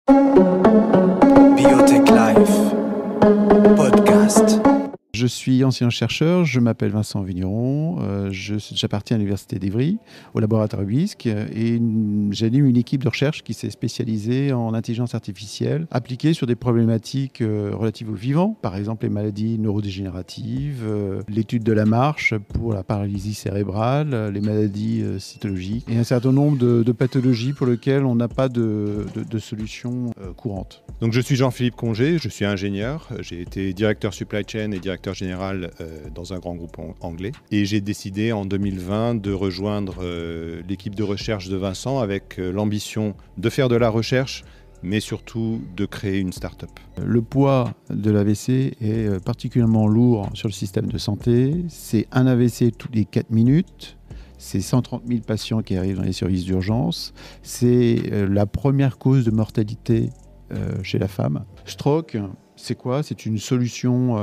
Biotech Life Podcast. Je suis ancien chercheur, je m'appelle Vincent Vigneron, j'appartiens à l'Université d'Evry, au laboratoire BISC, et j'anime une équipe de recherche qui s'est spécialisée en intelligence artificielle appliquée sur des problématiques relatives aux vivants, par exemple les maladies neurodégénératives, l'étude de la marche pour la paralysie cérébrale, les maladies cytologiques, et un certain nombre de pathologies pour lesquelles on n'a pas de solution courante. Donc je suis Jean-Philippe Congé, je suis ingénieur, j'ai été directeur supply chain et directeur général dans un grand groupe anglais. Et j'ai décidé en 2020 de rejoindre l'équipe de recherche de Vincent avec l'ambition de faire de la recherche, mais surtout de créer une start-up. Le poids de l'AVC est particulièrement lourd sur le système de santé. C'est un AVC tous les 4 minutes. C'est 130 000 patients qui arrivent dans les services d'urgence. C'est la première cause de mortalité chez la femme. Stroke, c'est quoi ? C'est une solution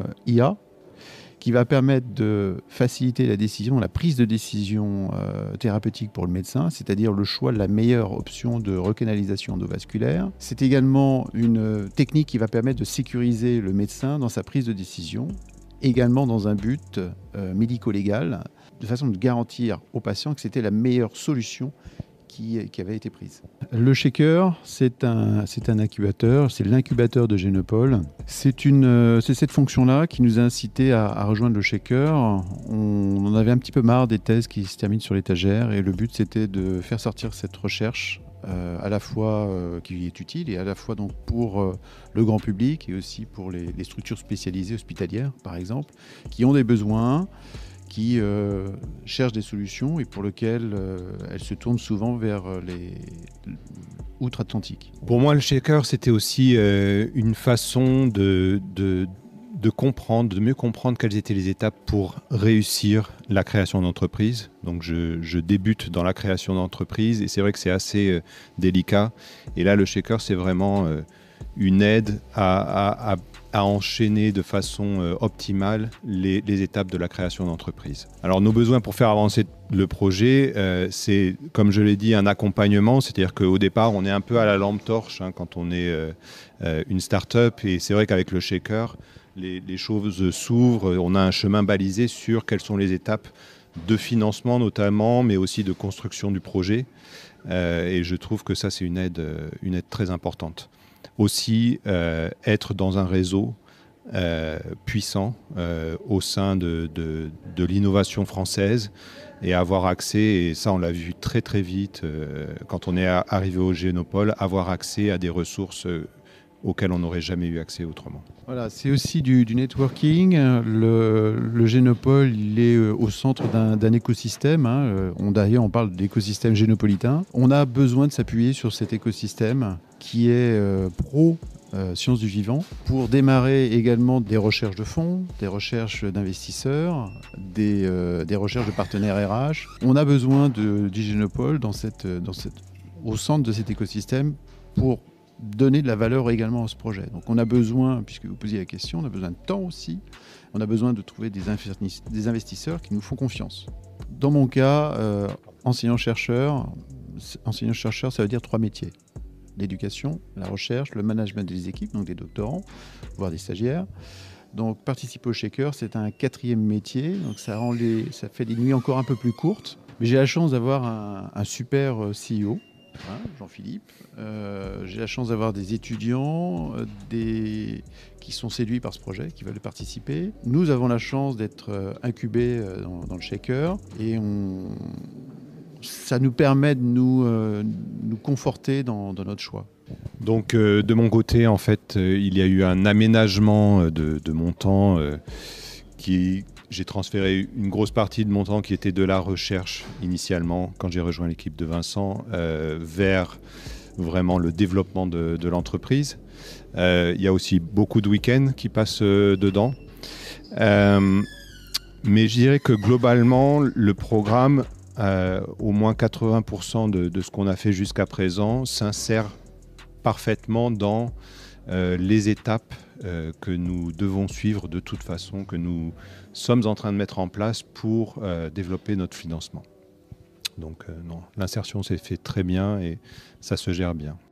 IA qui va permettre de faciliter la décision, la prise de décision thérapeutique pour le médecin, c'est-à-dire le choix de la meilleure option de recanalisation endovasculaire. C'est également une technique qui va permettre de sécuriser le médecin dans sa prise de décision, également dans un but médico-légal, de façon de garantir aux patients que c'était la meilleure solution qui avait été prise. Le Shaker, c'est un incubateur, c'est l'incubateur de Génopole. C'est cette fonction-là qui nous a incité à rejoindre le Shaker. On en avait un petit peu marre des thèses qui se terminent sur l'étagère et le but c'était de faire sortir cette recherche à la fois qui est utile et à la fois donc pour le grand public et aussi pour les structures spécialisées hospitalières par exemple, qui ont des besoins, qui cherchent des solutions et pour lesquelles elles se tournent souvent vers les outre-Atlantique. Pour moi, le Shaker, c'était aussi une façon de comprendre, de mieux comprendre quelles étaient les étapes pour réussir la création d'entreprise. Donc je débute dans la création d'entreprise et c'est vrai que c'est assez délicat. Et là, le Shaker, c'est vraiment une aide à enchaîner de façon optimale les étapes de la création d'entreprise. Alors nos besoins pour faire avancer le projet, c'est, comme je l'ai dit, un accompagnement, c'est-à-dire qu'au départ, on est un peu à la lampe torche quand on est une start-up, et c'est vrai qu'avec le Shaker, les choses s'ouvrent, on a un chemin balisé sur quelles sont les étapes de financement notamment, mais aussi de construction du projet, et je trouve que ça, c'est une aide très importante. Aussi être dans un réseau puissant au sein de l'innovation française et avoir accès, et ça on l'a vu très très vite quand on est arrivé au Génopole, avoir accès à des ressources auxquelles on n'aurait jamais eu accès autrement. Voilà, c'est aussi du networking. Le Génopole, il est au centre d'un écosystème. D'ailleurs, on parle d'écosystème génopolitain. On a besoin de s'appuyer sur cet écosystème qui est pro sciences du vivant pour démarrer également des recherches de fonds, des recherches d'investisseurs, des recherches de partenaires RH. On a besoin du Génopole au centre de cet écosystème pour donner de la valeur également à ce projet. Donc on a besoin, puisque vous posiez la question, on a besoin de temps aussi, on a besoin de trouver des investisseurs qui nous font confiance. Dans mon cas, enseignant-chercheur, ça veut dire 3 métiers. L'éducation, la recherche, le management des équipes, donc des doctorants, voire des stagiaires. Donc participer au Shaker, c'est un 4e métier, donc ça fait des nuits encore un peu plus courtes. Mais j'ai la chance d'avoir un super CEO, Jean-Philippe. J'ai la chance d'avoir des étudiants qui sont séduits par ce projet, qui veulent participer. Nous avons la chance d'être incubés dans le Shaker et ça nous permet de nous conforter dans notre choix. Donc de mon côté, en fait, il y a eu un aménagement de mon temps j'ai transféré une grosse partie de mon temps qui était de la recherche initialement, quand j'ai rejoint l'équipe de Vincent, vers vraiment le développement de l'entreprise. Il y a aussi beaucoup de week-ends qui passent dedans. Mais je dirais que globalement, le programme, au moins 80% de ce qu'on a fait jusqu'à présent, s'insère parfaitement dans les étapes que nous devons suivre de toute façon, que nous sommes en train de mettre en place pour développer notre financement. Donc non, l'insertion s'est fait très bien et ça se gère bien.